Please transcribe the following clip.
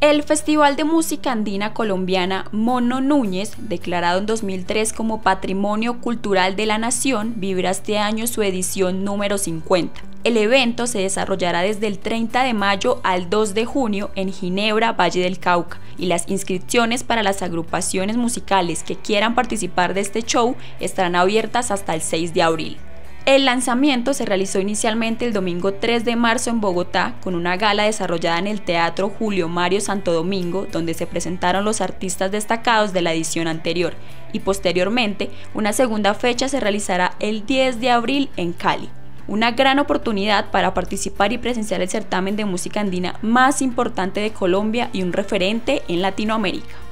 El Festival de Música Andina Colombiana Mono Núñez, declarado en 2003 como Patrimonio Cultural de la Nación, vivirá este año su edición número 50. El evento se desarrollará desde el 30 de mayo al 2 de junio en Ginebra, Valle del Cauca, y las inscripciones para las agrupaciones musicales que quieran participar de este show estarán abiertas hasta el 6 de abril. El lanzamiento se realizó inicialmente el domingo 3 de marzo en Bogotá con una gala desarrollada en el Teatro Julio Mario Santo Domingo, donde se presentaron los artistas destacados de la edición anterior, y posteriormente una segunda fecha se realizará el 10 de abril en Cali. Una gran oportunidad para participar y presenciar el certamen de música andina más importante de Colombia y un referente en Latinoamérica.